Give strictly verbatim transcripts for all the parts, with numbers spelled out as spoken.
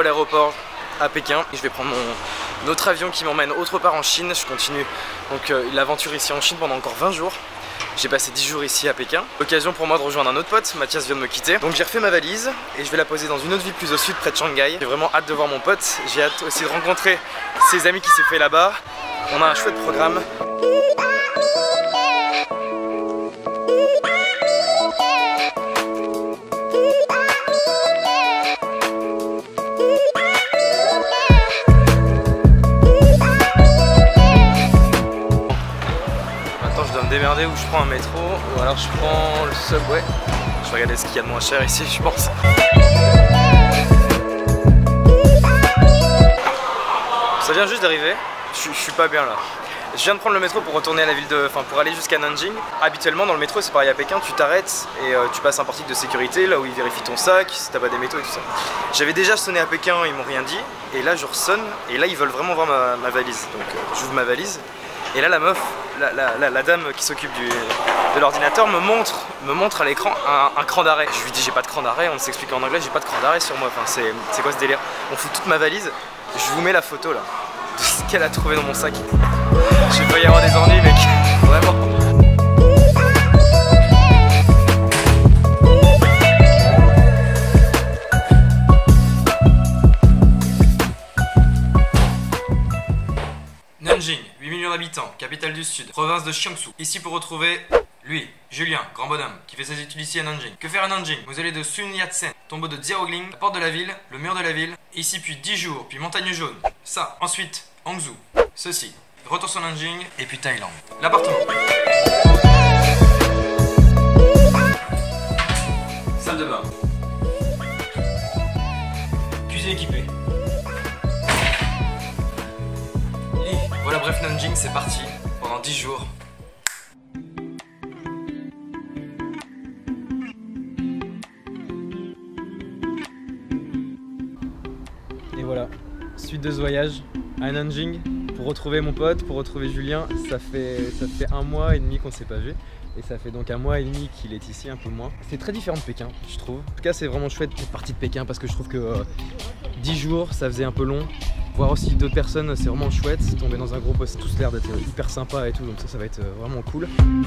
à l'aéroport à Pékin et je vais prendre mon autre avion qui m'emmène autre part en Chine. Je continue donc euh, l'aventure ici en Chine pendant encore vingt jours. J'ai passé dix jours ici à Pékin. L'occasion pour moi de rejoindre un autre pote, Mathias vient de me quitter. Donc j'ai refait ma valise et je vais la poser dans une autre ville plus au sud, près de Shanghai. J'ai vraiment hâte de voir mon pote. J'ai hâte aussi de rencontrer ses amis qui s'est fait là-bas. On a un chouette programme. Démerder où je prends un métro ou alors je prends le subway. Je vais regarder ce qu'il y a de moins cher ici, je pense. Ça vient juste d'arriver, je, je suis pas bien là. Je viens de prendre le métro pour retourner à la ville de, enfin pour aller jusqu'à Nanjing. Habituellement dans le métro, c'est pareil à Pékin, tu t'arrêtes et euh, tu passes un portique de sécurité là où ils vérifient ton sac, si t'as pas des métaux et tout ça. J'avais déjà sonné à Pékin, ils m'ont rien dit et là je ressonne et là ils veulent vraiment voir ma, ma valise. Donc euh, j'ouvre ma valise. Et là la meuf, la, la, la, la dame qui s'occupe de l'ordinateur me montre, me montre à l'écran un, un cran d'arrêt. Je lui dis j'ai pas de cran d'arrêt, on s'explique en anglais, j'ai pas de cran d'arrêt sur moi, enfin c'est quoi ce délire? On fout toute ma valise, je vous mets la photo là, de ce qu'elle a trouvé dans mon sac. Je vais pas y avoir des ennuis mec, vraiment. Nanjing, huit millions d'habitants, capitale du sud, province de Jiangsu. Ici pour retrouver lui, Julien, grand bonhomme, qui fait ses études ici à Nanjing. Que faire à Nanjing? Vous allez de Sun Yat-sen, tombeau de Xiaogling, la porte de la ville, le mur de la ville, ici puis dix jours, puis montagne jaune, ça. Ensuite, Hangzhou, ceci, retour sur Nanjing, et puis Thaïlande. L'appartement. Salle de bain. Cuisine équipée. Voilà, bref, Nanjing, c'est parti pendant dix jours. Et voilà, suite de ce voyage à Nanjing pour retrouver mon pote, pour retrouver Julien. Ça fait, ça fait un mois et demi qu'on ne s'est pas vu. Et ça fait donc un mois et demi qu'il est ici, un peu moins. C'est très différent de Pékin, je trouve. En tout cas, c'est vraiment chouette d'être parti de Pékin parce que je trouve que euh, dix jours, ça faisait un peu long. Voir aussi d'autres personnes, c'est vraiment chouette. Tomber dans un groupe, c'est tous l'air d'être hyper sympa et tout, donc ça, ça va être vraiment cool.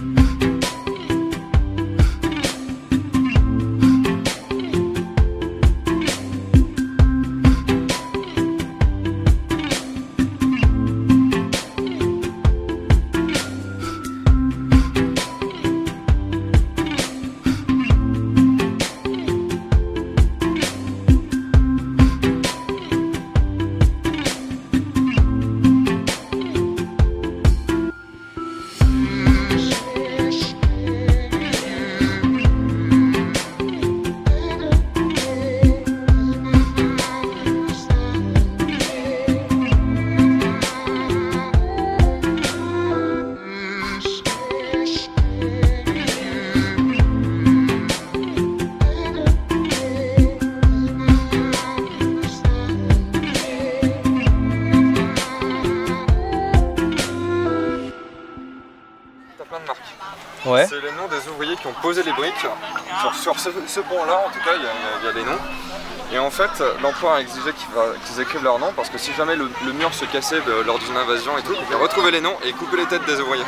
Ouais. C'est les noms des ouvriers qui ont posé les briques. Sur, sur ce, ce pont-là, en tout cas, il y, y, y a les noms. Et en fait, l'empereur a exigé qu'ils écrivent leurs noms parce que si jamais le, le mur se cassait de, lors d'une invasion et tout, il pouvait retrouver les noms et couper les têtes des ouvriers.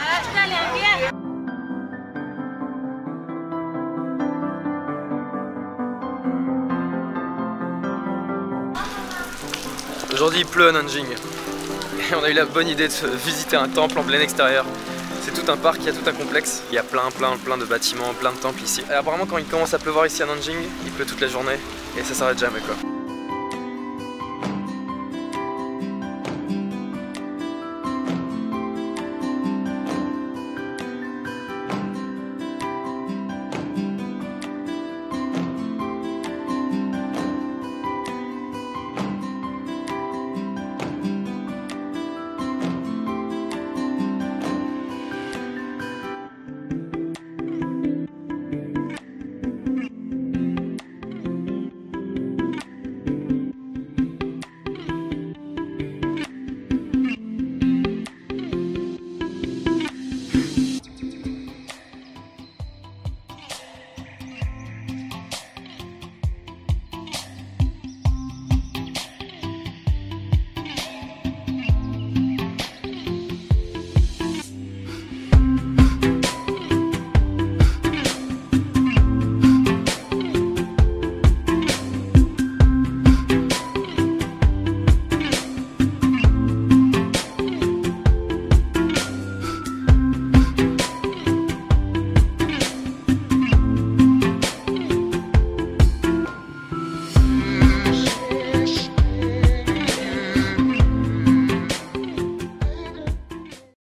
Aujourd'hui il pleut à Nanjing et on a eu la bonne idée de visiter un temple en plein extérieur. C'est tout un parc, il y a tout un complexe, il y a plein plein plein de bâtiments, plein de temples ici. Et apparemment quand il commence à pleuvoir ici à Nanjing, il pleut toute la journée et ça s'arrête jamais quoi.